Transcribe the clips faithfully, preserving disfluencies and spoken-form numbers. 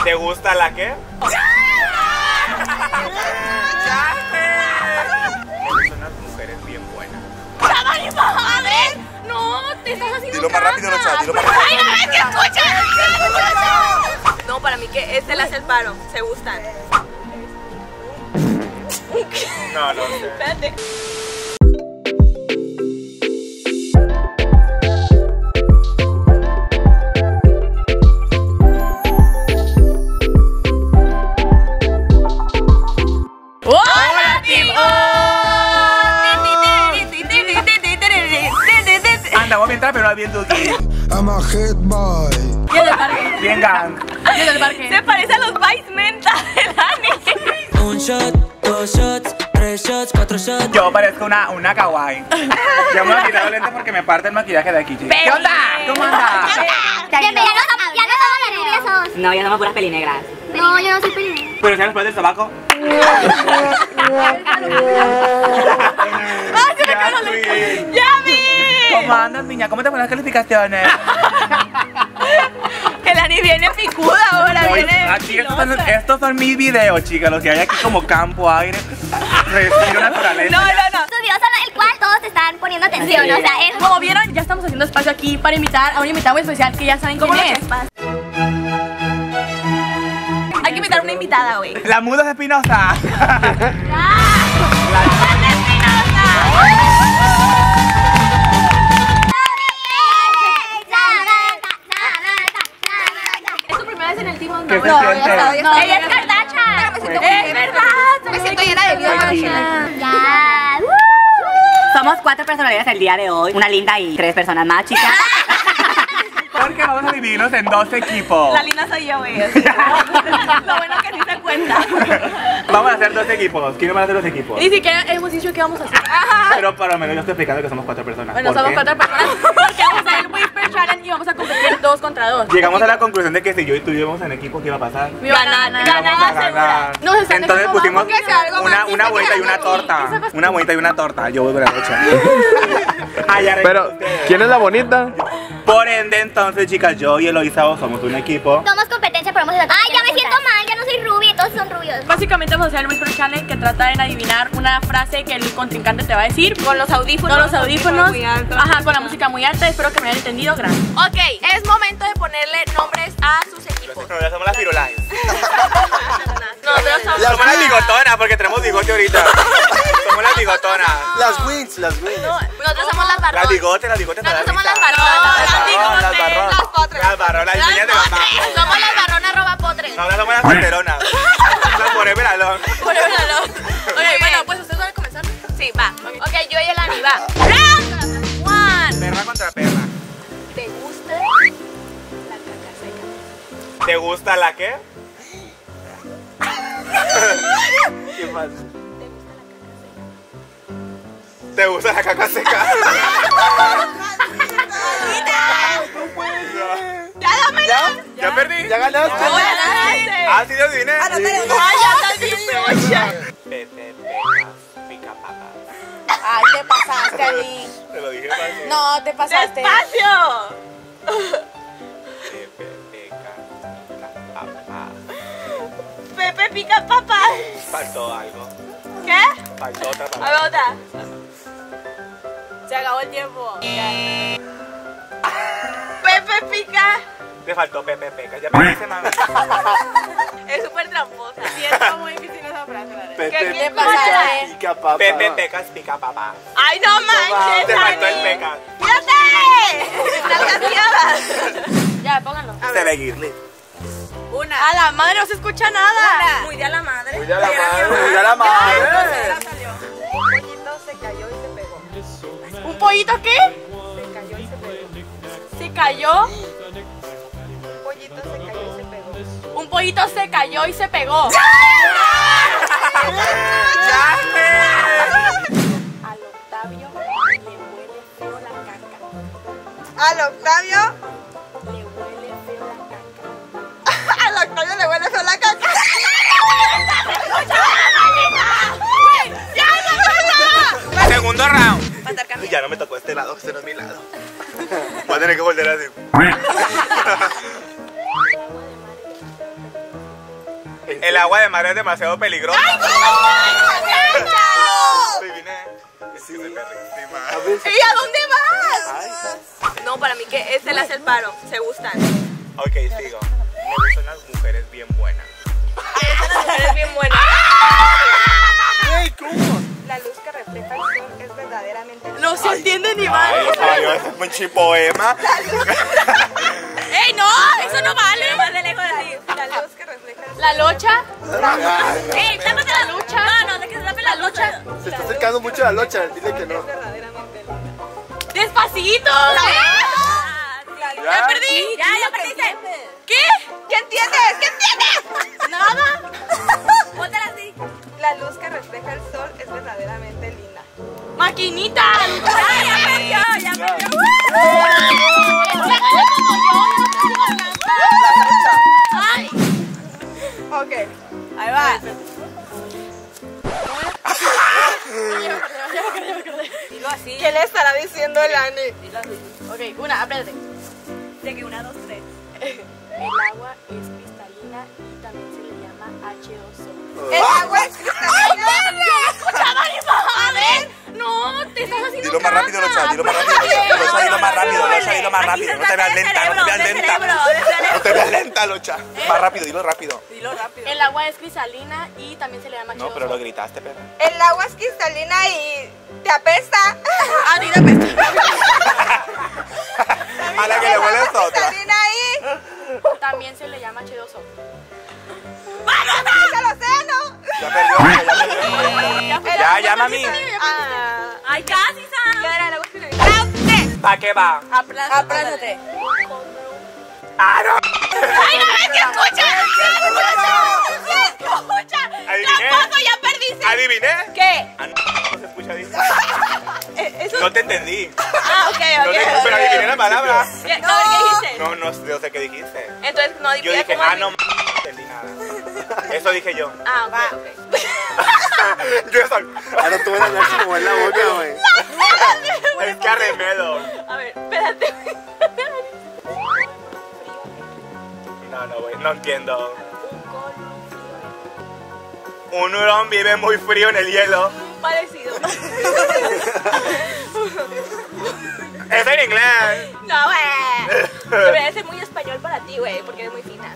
¿Te gusta la qué? Son unas mujeres bien buenas. A ver, no, te estás haciendo Dilo más rápido, no, chat, dilo más rápido. ¡Ay, no ves que escucha! No, para mí que este le hace el paro. Se gustan. No, no sé. Espérate. ¡Hola, team! Anda, vos mientras, pero bien Duki. I'm a hit boy. Y el del parque. Bien gang. Y el del parque. Se parece a los Vice Menta del anime. Un shot, dos shots, tres shots, cuatro shots. Yo parezco una, una kawaii. Ya me voy a quitar los lentes porque me parte el maquillaje de aquí, chicos. ¿Qué onda? ¿Cómo andas? Ya no somos las rubias. No, yo somos puras pelinegras. No, yo no soy peli. Pero si después del tabaco. ¡Ya vi! ¿Cómo andas, niña? ¿Cómo te ponen las calificaciones? El Ani viene picuda ahora, Hoy, viene aquí estos son, estos son mis videos, chicas. Los que hay aquí como campo, aire, respiro naturaleza. No, no, no. Tus videos son el cual todos te están poniendo atención, Sí. o sea, es Como vieron, ya estamos haciendo espacio aquí para invitar a un invitado muy especial que ya saben quién es. Hay que invitar a una invitada, güey. La muda Espinosa. ¿Es tu primera vez en el team? No, ¿Qué se no, siente? ya está, ya está. ella es Kardashian. Es verdad. Me siento llena de vida. Ya. Somos cuatro personalidades el día de hoy. Una linda y tres personas más, chicas. Porque vamos a dividirnos en dos equipos. La linda soy yo, güey. así. Lo bueno que ni se cuenta. Vamos a hacer dos equipos. ¿Quiénes van a hacer los equipos? Ni siquiera hemos dicho qué vamos a hacer. Pero por lo menos yo estoy explicando que somos cuatro personas. Bueno, ¿Por somos qué? cuatro personas porque vamos a hacer el Whisper Challenge y vamos a competir dos contra dos. Llegamos a la conclusión de que si yo y tú íbamos en equipo, ¿qué iba a pasar? Ganar, Íbamos a ganada segura. ganar. Nos están Entonces dejando pusimos bajo, que sea algo una, más una difícil vuelta y que una aquí. torta. ¿Qué sacas? Una vuelta y una torta. Yo voy con la noche. Ah, ya Pero, ustedes. ¿quién es la bonita? Por ende, entonces, chicas, yo y Eloisa somos un equipo. Somos competencia, pero vamos a Ay, ya me siento mal, ya no soy rubia y todos son rubios. Básicamente vamos a hacer el Whisper Challenge que trata de adivinar una frase que el contrincante te va a decir. Con los audífonos. Con los audífonos. Muy alto. Ajá, con la música muy alta. Espero que me hayan entendido. Gracias. Ok, es momento de ponerle nombres a sus equipos. Ya somos las Firulais. Nosotros somos... Somos las bigotonas porque tenemos bigote ahorita. Somos las bigotonas. Las wings, las wings. Nosotros somos las barronas. Las bigotes, las bigotes. Nosotros somos para las la risa. barronas. Las barronas, las barronas. Las potres. Las barronas, las niñas de la mano. Somos las barronas roba potres. No, ahora somos las solteronas. Las forever alone. Ok, bueno, pues ustedes van a comenzar. Sí, va. Ok, yo y el Ani, va. Round one. Perra contra perra. ¿Te gusta la caca seca? ¿Te gusta la qué? ¿Qué pasa? ¿Te gusta la caca seca? ¡Ya dámela! ¿Ya? ¿Ya perdí? ¿Ya ganaste? ¡No, ganaste! Ah, sí, lo adiviné. ¡Ay, ya está bien peocha! Pepe, pecas, pica papas. Ay, te pasaste, Ali. Te lo dije fácil. No, te pasaste. ¡Despacio! Pepe, pecas, pica papas. Pepe pica papas. Faltó algo. ¿Qué? Faltó otra A palabra. ver, otra. Se acabó el tiempo. Pepe pica. Te faltó Pepe, pecas. Ya perdiste, mami. Es súper tramposa. Sí, está muy difícil esa frase, la neta. ¿Qué Pepe, te pica, pasa? pica papa. Pepe, pecas, pica papas. ¡Ay, no manches! Te faltó el Ani! pecas. ¡Mírate! ¡Nalgaseadas! Ya, pónganlo. Se ve Girly. Una. A la madre no se escucha nada. Muy de a la madre. Cuida la madre, cuida la madre. Un pollito se cayó y se pegó. ¿Un pollito qué? Se cayó y se pegó. Se cayó. Un pollito se cayó y se pegó. Un pollito se cayó y se pegó. Al Octavio le huele feo la caca. Al Octavio. Le huele feo la caca. Al Octavio le huele feo la caca. Segundo round. Y ya no me tocó este lado, este no es mi lado. Voy a tener que volver así. El agua de mar es demasiado peligrosa. ¡Ay, Adiviné. Sí, Sí. perrísima. A ver, ¿Y a dónde vas? ay, No, para mí que este le hace el paro. Se gustan. Ok, sigo. Me gustan las mujeres bien buenas. Esta mujer es bien buena. Ey, ¿cómo? La luz que refleja el sol es verdaderamente luz. No se entiende ni Ay, mal. ay, ese es un chipoema. ¡Ey, no! ¡Eso no vale! Más de lejos así. La luz que refleja el sol. ¿La locha? Ay, ¡Ey, tápate la lucha! No, no, de que se tape la lucha. se está acercando mucho a la locha, dile que no. Es verdaderamente luz. ¡Despacito! ¡Ya perdí! ¡Ya, ya perdiste! ¿Qué? ¿Qué entiendes? ¿Qué entiendes? ¡Nada! Póntela así. La luz que refleja el sol es verdaderamente linda. ¡Maquinita! ¡Ya, ya perdió! ¡Ya perdió! ¡Ay! Ok. Ahí va. Dilo así. ¿Qué le estará diciendo el Ani? Dilo así. Ok, una, apréndete. De que una, dos, tres. El agua es cristalina y también se le llama H dos O. El agua es cristalina. ¡Escuchaba ni madre! No, te estás haciendo Dilo más rápido, Locha, dilo más rápido. Locha, dilo más rápido, Locha, dilo más rápido. No te veas lenta, no te veas lenta. No te veas lenta, Locha. Más rápido, dilo rápido. Dilo rápido. El agua es cristalina y también se le llama H dos O. No, pero lo gritaste, perra. El agua es cristalina y te apesta. Ah, dile apesta. A la que le huele es otra. Cristalina y... También se le llama H dos O. ¡Vamos, al océano! Ya perdió, ya perdió. Ya, ya, mami. Ah. Ay, casi, Sam. ¿Qué era el agua cristalina? ¿Para qué va? Aplántate. ¡Ah, no! ¡Ay, no ves que escucha! ¡Escucha! Adiviné. ¡Tramposo, ya perdiste! ¿Adiviné? ¿Qué? Ah, no, no se escucha bien. Eh, Eso... No te entendí. Ah, ok, No te, ok. pero adiviné la palabra. ¿Qué? A ver, ¿qué dijiste? No, no, no sé qué dijiste. Entonces, no Yo dije, dije, ¿cómo ah, así? no, no entendí nada. Eso dije yo. Ah, ok, ok. Yo soy. Ahora tú vas a hablar sin mover la boca, güey. Es que arremedo. A ver, espérate. No, no, güey, no entiendo. Un hurón vive muy frío en el hielo. Parecido. Eso en inglés. No, güey. Debería ser muy español para ti, güey, porque eres muy fina.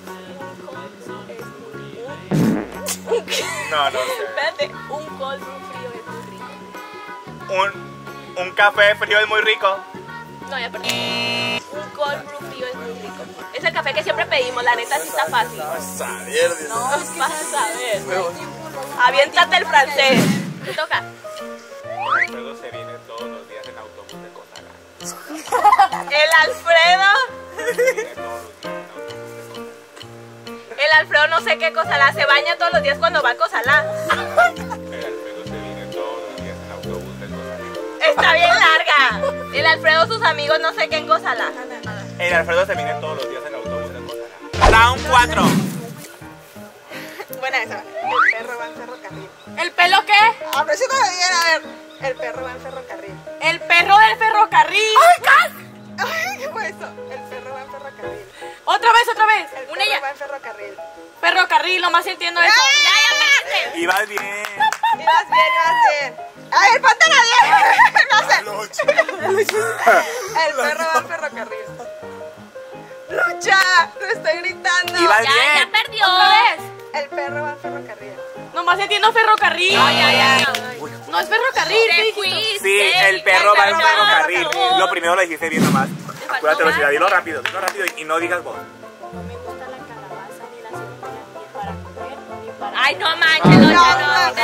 No, no sé. Espérate. Un cold brew frío es muy rico. Un, un café frío es muy rico. No, ya perdí. Un cold brew frío es muy rico. Es el café que siempre pedimos, la neta sí está fácil. Saber, Dios. No, vas a saber. Aviéntate el francés. Te toca. Luego se viene todos los días en autobús de Cozalá. El Alfredo. Se viene todos los días en autobús de Cozalá. El Alfredo no sé qué Cozalá. Se baña todos los días cuando va a Cozalá. El Alfredo se viene todos los días en autobús de Cozalá. Está bien larga. El Alfredo, sus amigos, no sé qué en Cozalá. El Alfredo se viene todos los días en autobús de Cozalá. Round cuatro. Buena esa. El perro va en ferrocarril. ¿El pelo qué? A ver si te bien, a ver. El perro va en ferrocarril. El perro del ferrocarril. ¡Ay, casi! Ay, ¿qué fue eso? El perro va en ferrocarril. Otra vez, otra vez. El Una perro ya. va en ferrocarril. Ferrocarril, nomás entiendo eso. Ya, ya pagaste. Ibas bien. Ibas bien, ibas bien. A ver, ponte la bien. No sé. El perro va en ferrocarril. ¡Lucha! ¡Te estoy gritando! Ibas Ya, ya bien. perdió. Otra vez. El perro va en ferrocarril. Nomás entiendo ferrocarril. Ay, ay, ay. No es ferrocarril. ¿qué dijiste? Sí, el perro va en ferrocarril. Lo primero lo dijiste bien nomás. Acuérdate, Lucía, dilo rápido, dilo rápido y no digas vos. No me gusta la calabaza ni la cebolla ni para comer ni para... Ay, no manches, no, No, no. no, no.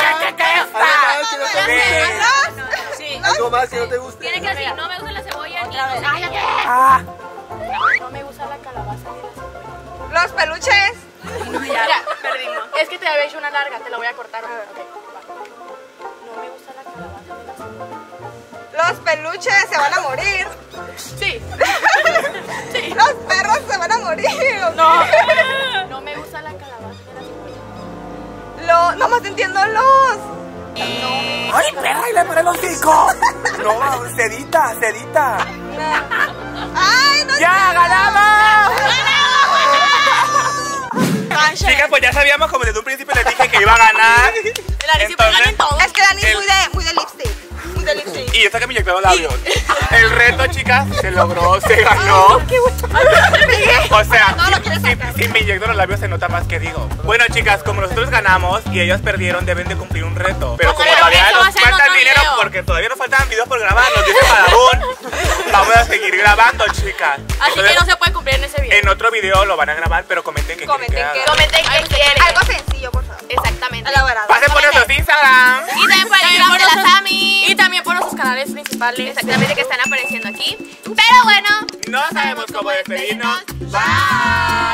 Sí. Algo más que no te guste. Tiene que decir, no me gusta la cebolla ni... Ay, ay, Ah. No me gusta la calabaza ni la cebolla. Los peluches. Mira, perdimos. Es que te había hecho una larga, te la voy a cortar. Ok, va. No me gusta la calabaza ni la cebolla. Los peluches se van a morir. Sí. Sí. Los perros se van a morir. No. No me gusta la calabaza ni la cebolla. Los, nomás entiendo los. ¡Ay, perra! ¡Y le paré el hocico! No, cedita, cedita. ¡Ay, no! ¡Ya, ganamos! Canche. Sigue pues ya sabíamos, como desde un principio les dije que iba a ganar. El Dani siempre gana en todo. Es que Dani es El- muy de, muy de lipstick. Muy de lipstick. Y esto que me inyectó los labios. El reto, chicas, se logró, se ganó. O sea, No lo quieres si, sacar. si me inyecto los labios se nota más que digo. Bueno, chicas, como nosotros ganamos y ellas perdieron, deben de cumplir un reto. Pero como Pero todavía eso va a nos ser en falta otro dinero, video. porque todavía nos faltan videos por grabar, nos dice Badabun, vamos a seguir grabando, chicas. Así que Entonces, no se puede cumplir en ese video. en otro video lo van a grabar, pero comenten que Comenten quieren que que- haga. Comenten qué quieren. Algo sencillo, por favor. Exactamente. Elaborado. Pasen por nuestros Instagram. Y también por el También Instagram por de la nuestros- Sami. Y también por nuestros canales principales. Exactamente, que están apareciendo aquí. Pero bueno, No sabemos cómo despedirnos. Bye.